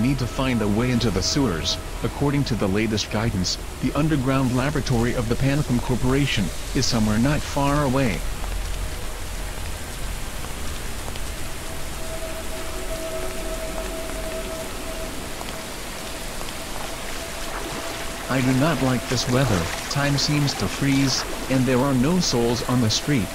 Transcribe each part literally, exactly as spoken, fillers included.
need to find a way into the sewers. According to the latest guidance, the underground laboratory of the Panicum Corporation is somewhere not far away. I do not like this weather. Time seems to freeze, and there are no souls on the street.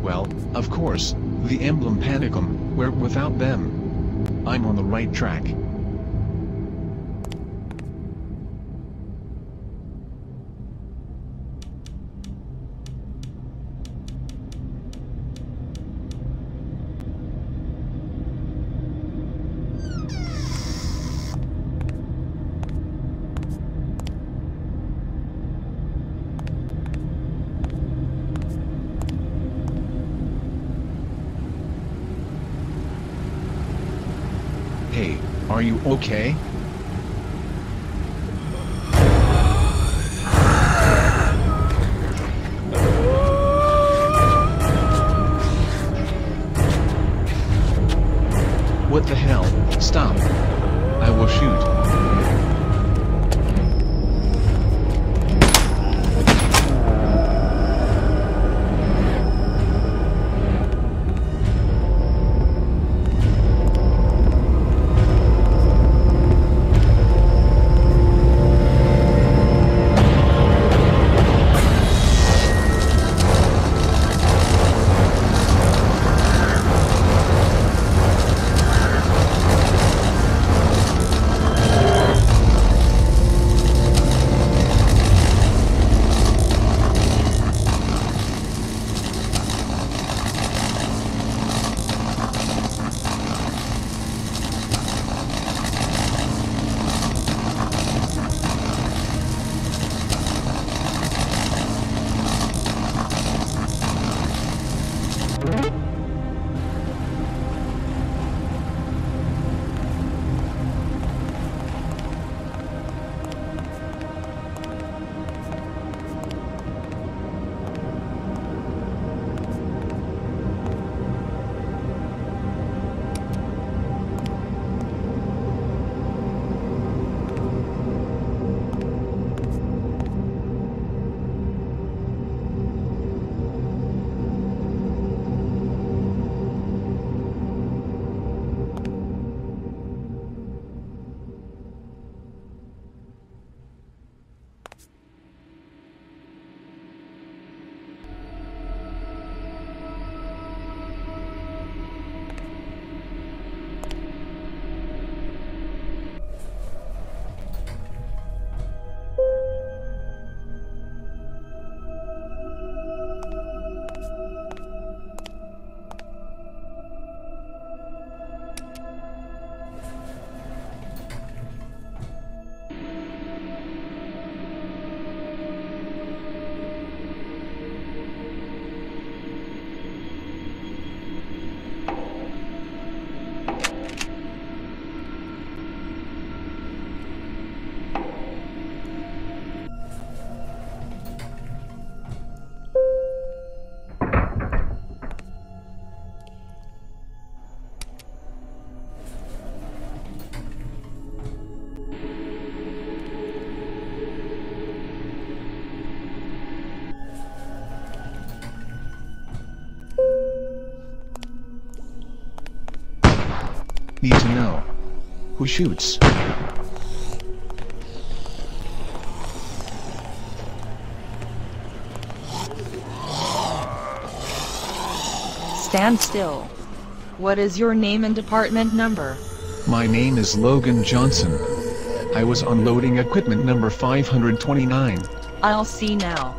well, of course, the emblem Panicum, where without them. I'm on the right track. Hey, are you okay? What the hell? Stop. I will shoot. Need to know. Who shoots? Stand still. What is your name and department number? My name is Logan Johnson. I was unloading equipment number five hundred twenty-nine. I'll see now.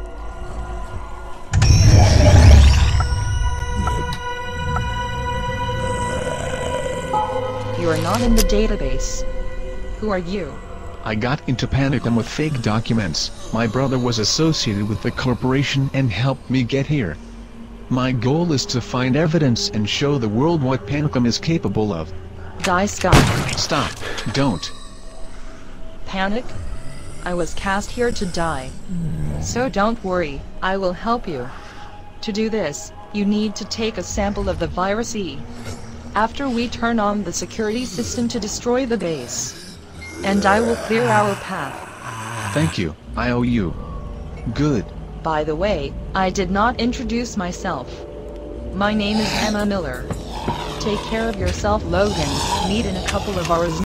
You are not in the database. Who are you? I got into Panicum with fake documents. My brother was associated with the corporation and helped me get here. My goal is to find evidence and show the world what Panicum is capable of. Die, Scott. Stop. Don't. Panic? I was cast here to die. So don't worry, I will help you. To do this, you need to take a sample of the virus E. After we turn on the security system to destroy the base. And I will clear our path. Thank you, I owe you. Good. By the way, I did not introduce myself. My name is Emma Miller. Take care of yourself, Logan. Meet in a couple of hours.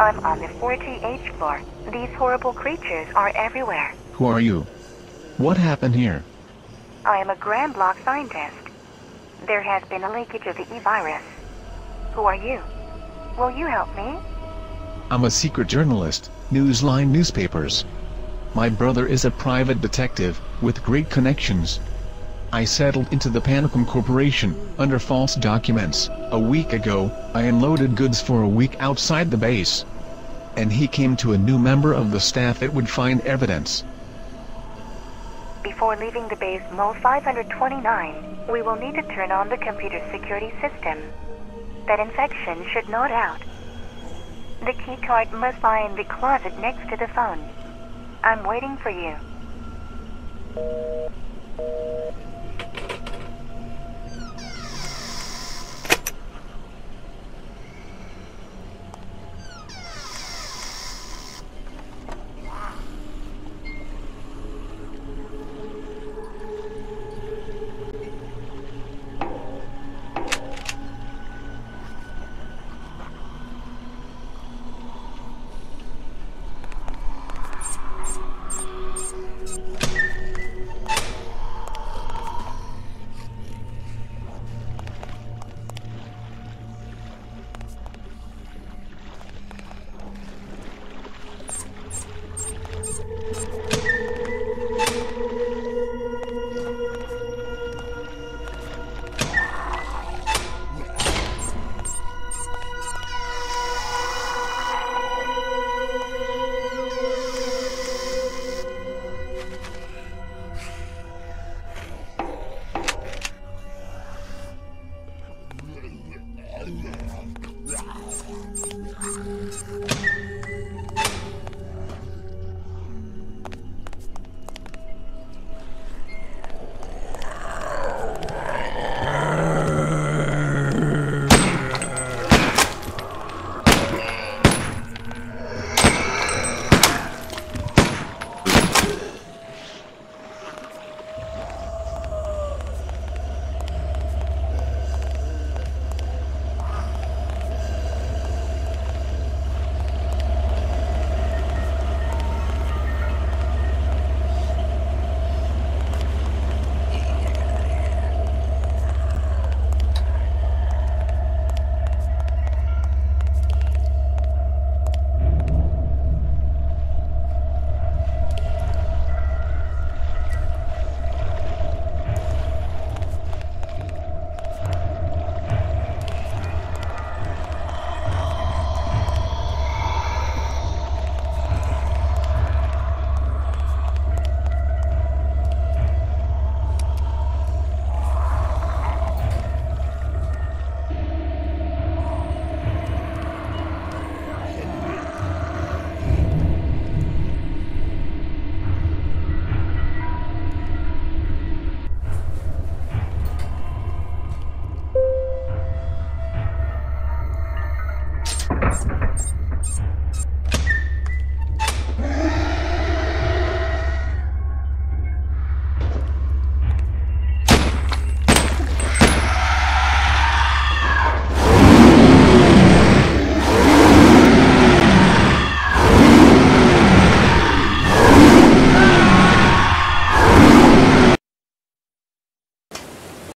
I'm on the forty-eighth floor. These horrible creatures are everywhere. Who are you? What happened here? I am a Grand Block scientist. There has been a leakage of the E-virus. Who are you? Will you help me? I'm a secret journalist, NewsLine newspapers. My brother is a private detective, with great connections. I settled into the Panicum Corporation, under false documents. A week ago, I unloaded goods for a week outside the base. And he came to a new member of the staff that would find evidence. Before leaving the base M O five twenty-nine, we will need to turn on the computer security system. That infection should not out. The key card must lie in the closet next to the phone. I'm waiting for you.